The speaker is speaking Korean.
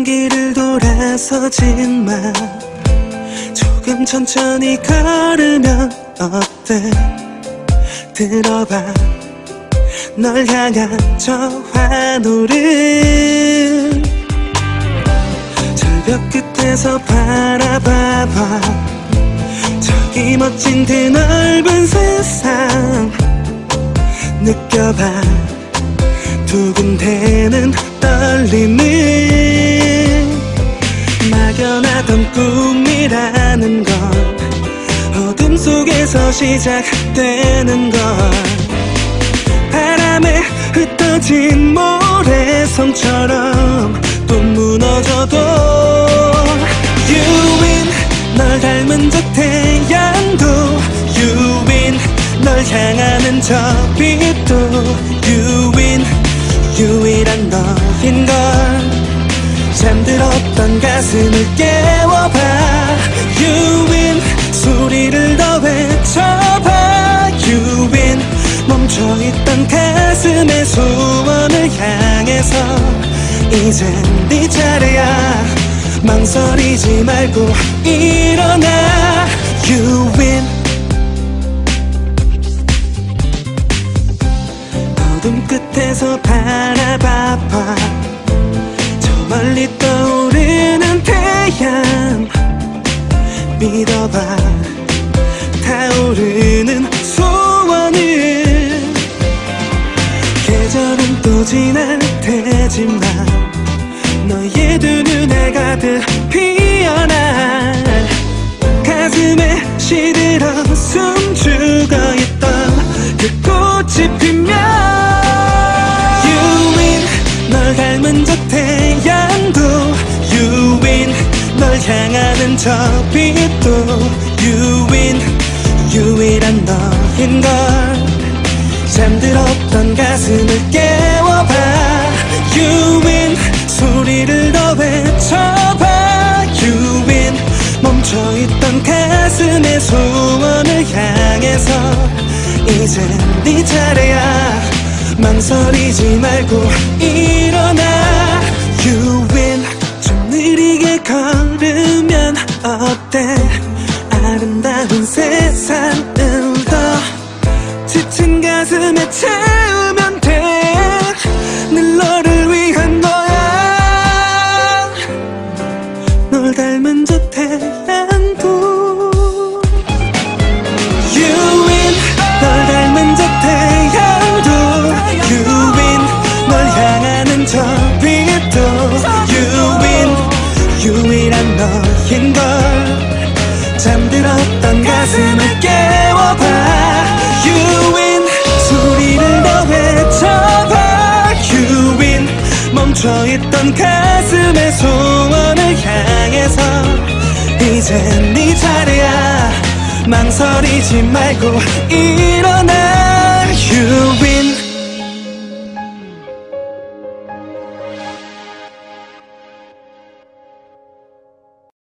길을 돌아서지마. 조금 천천히 걸으면 어때? 들어봐, 널 향한 저 환호를 절벽 끝에서 바라봐봐. 저기 멋진 드넓은 세상 느껴봐. 두근대는 떨림을 막연하던 꿈이라는 건 어둠 속에서 시작되는 걸. 바람에 흩어진 모래성처럼 또 무너져도 You win. 널 닮은 저 태양도 You win. 널 향하는 저 빛도 You win. 유일한 너인걸. 잠들었던 가슴을 깨워봐. You win. 소리를 더 외쳐봐. You win. 멈춰있던 가슴의 소원을 향해서 이젠 네 차례야. 망설이지 말고 일어나. You win. 어둠 끝에서 바라봐봐. 저 멀리 떠오르는 태양 믿어봐. 타오르는 소원을. 계절은 또 지날 테지만 너의 두 눈에 가득 피어나. 가슴에 시들어 숨죽어 있던 그 꽃이 피면 You win. 널 닮은 저 태양도 You win. 널 향하는 저 빛도 You win. 유일한 너인걸. 잠들었던 가슴을 깨워봐. You win. 소리를 더 외쳐봐. You win. 멈춰있던 가슴의 소원을 향해서 이젠 네 차례야. 망설이지 말고 일어나. You win. 좀 느리게 걸으면 어때? 아름다운 세상을 더 지친 가슴에 채우면 돼. 늘 너를 위한 거야. 널 닮은 저 태양도 You win. 널 닮은 저 태양도 You win. 널 향하는 저 빛도 You win. 유일한 너인걸. 잠들었던 가슴을 깨워봐. You win. 소리를 더 외쳐봐. You win. 멈춰있던 가슴의 소원을 향해서 이젠 네 차례야. 망설이지 말고 일어나. You win.